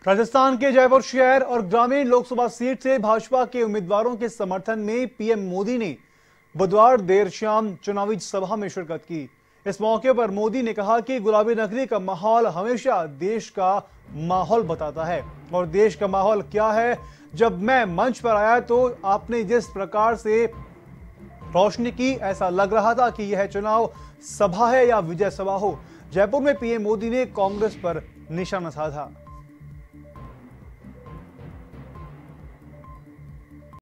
राजस्थान के जयपुर शहर और ग्रामीण लोकसभा सीट से भाजपा के उम्मीदवारों के समर्थन में पीएम मोदी ने बुधवार देर शाम चुनावी सभा में शिरकत की। इस मौके पर मोदी ने कहा कि गुलाबी नगरी का माहौल हमेशा देश का माहौल बताता है। और देश का माहौल क्या है? जब मैं मंच पर आया तो आपने जिस प्रकार से रोशनी की, ऐसा लग रहा था कि यह चुनाव सभा है या विजय सभा हो। जयपुर में पीएम मोदी ने कांग्रेस पर निशाना साधा।